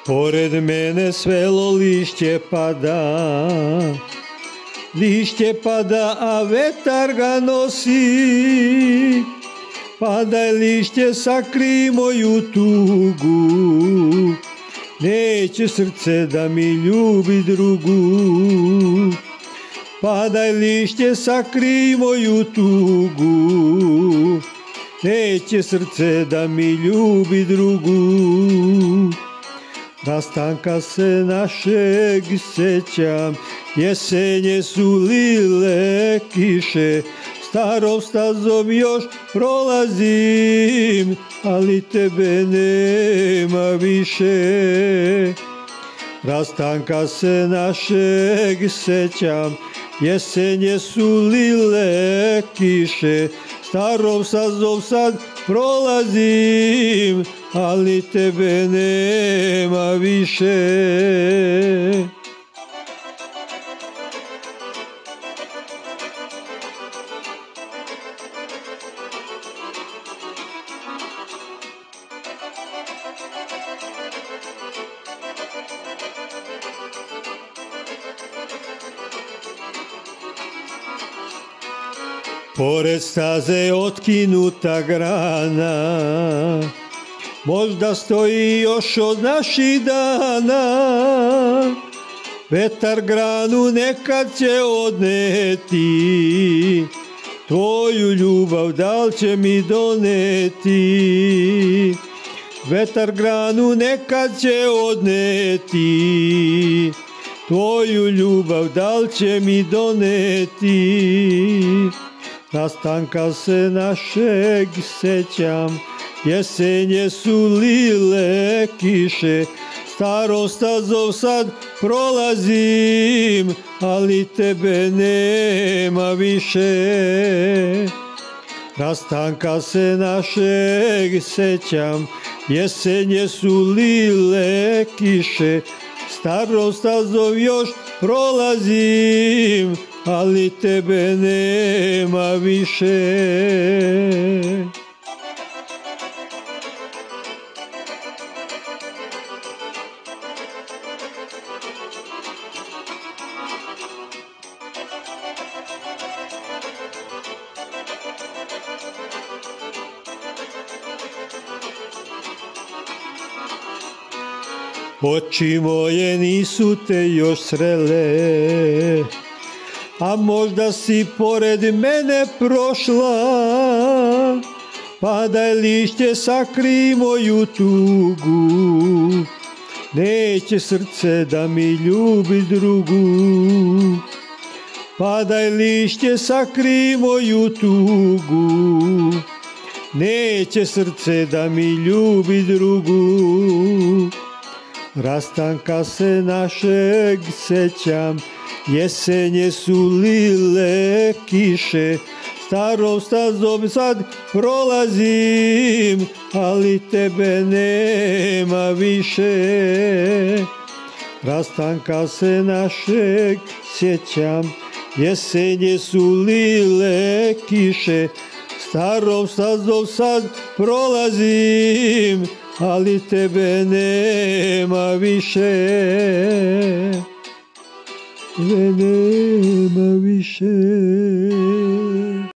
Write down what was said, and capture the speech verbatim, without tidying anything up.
Pored mene svelo lišće pada, lišće pada, a vetar ga nosi. Padaj lišće, sakri moju tugu, neće srce da mi ljubi drugu. Padaj lišće, sakri moju tugu, neće srce da mi ljubi drugu. Rastanka se našeg sećam, jesenje su lile kiše, starom stazom još prolazim, ali tebe nema više. Rastanka se našeg sećam, jesenje su lile kiše, starom stazom sad prolazim, ali tebe nema više. Pored staze otkinuta grana, možda stoji još od naših dana. Vetar granu nekad će odneti, tvoju ljubav dal će mi doneti. Vetar granu nekad će odneti, tvoju ljubav dal će mi doneti. Rastanka se našeg sećam, jesenje su lile kiše, starom stazom sad prolazim, ali tebe nema više. Rastanka se našeg sećam, jesenje su lile kiše, starom stazom još prolazim, ali tebe nema više. Oči moje nisu te još srele, a možda si pored mene prošla. Padaj lišće, sakri moju tugu, neće srce da mi ljubi drugu. Padaj lišće, sakri moju tugu, neće srce da mi ljubi drugu. Rastanka se našeg sećam, jesenje su lile kiše, starom stazom sad prolazim, ali tebe nema više. Rastanka se našeg sjećam, jesenje su lile kiše, starom stazom sad prolazim, ali tebe nema više. Tebe nema više.